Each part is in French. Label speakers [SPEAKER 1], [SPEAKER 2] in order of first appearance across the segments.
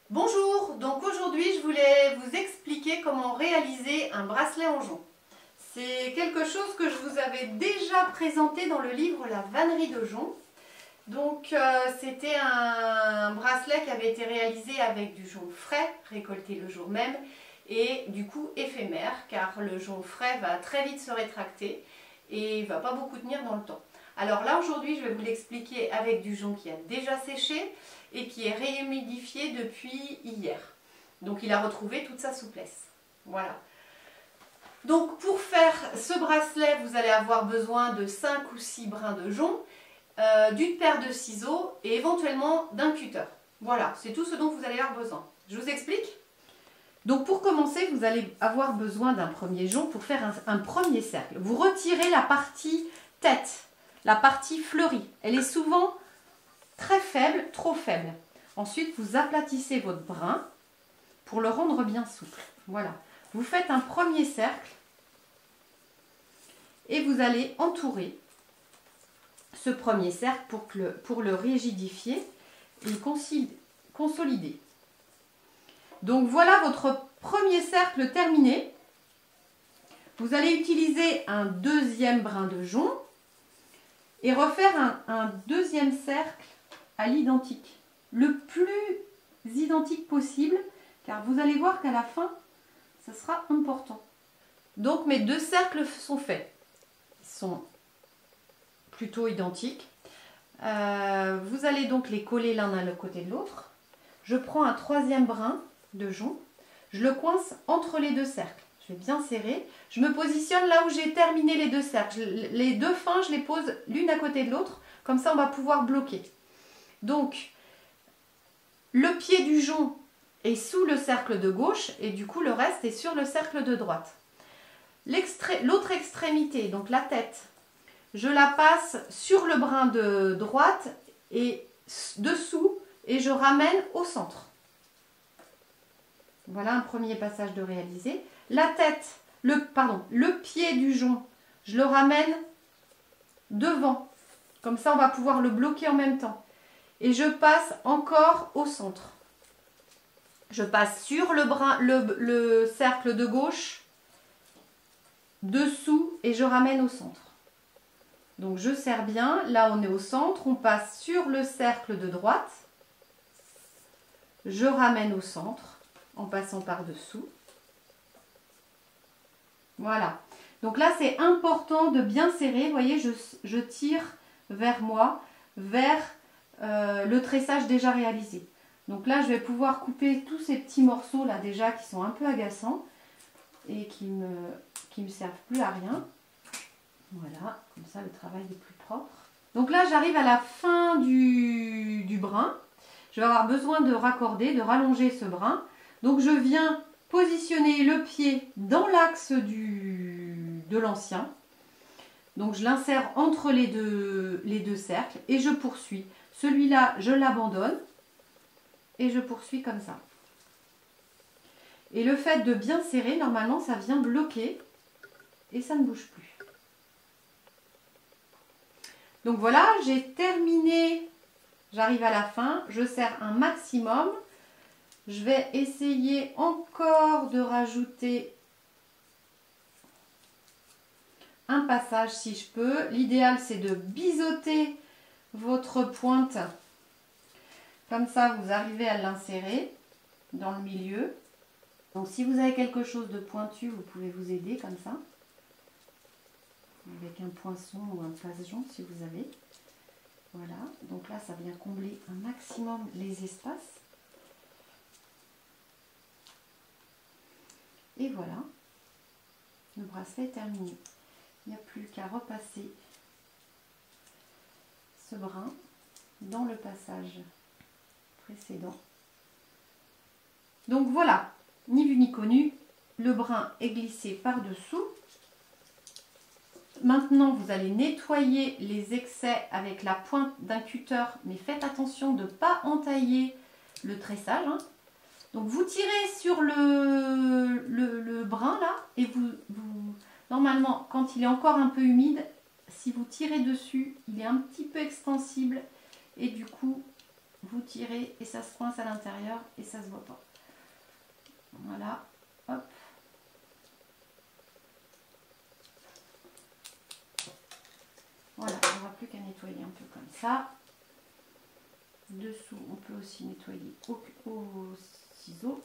[SPEAKER 1] Bonjour, donc aujourd'hui je voulais vous expliquer comment réaliser un bracelet en jonc. C'est quelque chose que je vous avais déjà présenté dans le livre La vannerie de jonc. Donc c'était un bracelet qui avait été réalisé avec du jonc frais, récolté le jour même, et du coup éphémère, car le jonc frais va très vite se rétracter et ne va pas beaucoup tenir dans le temps. Alors là aujourd'hui je vais vous l'expliquer avec du jonc qui a déjà séché et qui est réhumidifié depuis hier. Donc il a retrouvé toute sa souplesse. Voilà. Donc pour faire ce bracelet, vous allez avoir besoin de 5 ou 6 brins de jonc, d'une paire de ciseaux et éventuellement d'un cutter. Voilà, c'est tout ce dont vous allez avoir besoin. Je vous explique. Donc pour commencer, vous allez avoir besoin d'un premier jonc pour faire un premier cercle. Vous retirez la partie tête, la partie fleurie. Elle est souvent très faible, trop faible. Ensuite, vous aplatissez votre brin pour le rendre bien souple. Voilà. Vous faites un premier cercle et vous allez entourer ce premier cercle pour le rigidifier et le consolider. Donc voilà votre premier cercle terminé. Vous allez utiliser un deuxième brin de jonc et refaire un deuxième cercle à l'identique, le plus identique possible, car vous allez voir qu'à la fin, ça sera important. Donc mes deux cercles sont faits, ils sont plutôt identiques. Vous allez donc les coller l'un à côté de l'autre. Je prends un troisième brin de jonc, je le coince entre les deux cercles. Je vais bien serrer. Je me positionne là où j'ai terminé les deux cercles. Les deux fins, je les pose l'une à côté de l'autre. Comme ça, on va pouvoir bloquer. Donc, le pied du jonc est sous le cercle de gauche et du coup, le reste est sur le cercle de droite. L'autre extrémité, donc la tête, je la passe sur le brin de droite et dessous et je ramène au centre. Voilà un premier passage de réalisé. La tête, le pied du jonc, je le ramène devant. Comme ça, on va pouvoir le bloquer en même temps. Et je passe encore au centre. Je passe sur le cercle de gauche, dessous, et je ramène au centre. Donc je serre bien. Là, on est au centre. On passe sur le cercle de droite. Je ramène au centre en passant par-dessous. Voilà. Donc là, c'est important de bien serrer. Vous voyez, je tire vers moi, vers le tressage déjà réalisé. Donc là, je vais pouvoir couper tous ces petits morceaux là déjà qui sont un peu agaçants et qui me servent plus à rien. Voilà, comme ça le travail est plus propre. Donc là, j'arrive à la fin du brin. Je vais avoir besoin de raccorder, de rallonger ce brin. Donc je viens positionner le pied dans l'axe de l'ancien. Donc je l'insère entre les deux cercles et je poursuis. Celui-là, je l'abandonne et je poursuis comme ça. Et le fait de bien serrer, normalement, ça vient bloquer et ça ne bouge plus. Donc voilà, j'ai terminé. J'arrive à la fin, je serre un maximum. Je vais essayer encore de rajouter un passage si je peux. L'idéal, c'est de biseauter votre pointe. Comme ça, vous arrivez à l'insérer dans le milieu. Donc, si vous avez quelque chose de pointu, vous pouvez vous aider comme ça. Avec un poinçon ou un passe-jonc, si vous avez. Voilà. Donc là, ça vient combler un maximum les espaces. Et voilà. Le bracelet est terminé. Il n'y a plus qu'à repasser ce brin dans le passage précédent. Donc voilà, ni vu ni connu, le brin est glissé par-dessous. Maintenant, vous allez nettoyer les excès avec la pointe d'un cutter, mais faites attention de ne pas entailler le tressage. Hein. Donc vous tirez sur le brin là, et normalement, quand il est encore un peu humide, si vous tirez dessus, il est un petit peu extensible, et du coup, vous tirez et ça se coince à l'intérieur et ça se voit pas. Voilà, hop. Voilà, on n'aura plus qu'à nettoyer un peu comme ça. Dessous, on peut aussi nettoyer au ciseau.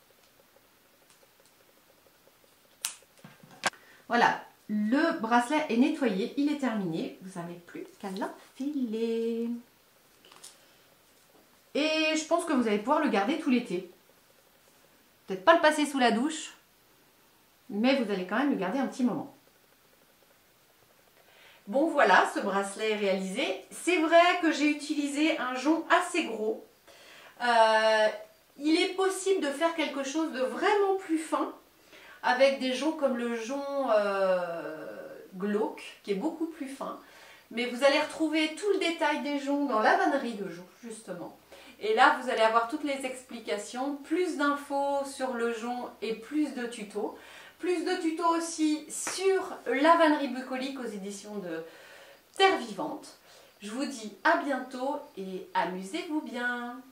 [SPEAKER 1] Voilà, le bracelet est nettoyé, il est terminé. Vous n'avez plus qu'à l'enfiler. Et je pense que vous allez pouvoir le garder tout l'été. Peut-être pas le passer sous la douche, mais vous allez quand même le garder un petit moment. Bon voilà, ce bracelet est réalisé. C'est vrai que j'ai utilisé un jonc assez gros. Il est possible de faire quelque chose de vraiment plus fin avec des joncs comme le jonc glauque, qui est beaucoup plus fin. Mais vous allez retrouver tout le détail des joncs dans la vannerie de jonc, justement. Et là, vous allez avoir toutes les explications, plus d'infos sur le jonc et plus de tutos. Plus de tutos aussi sur la vannerie bucolique aux éditions de Terre Vivante. Je vous dis à bientôt et amusez-vous bien!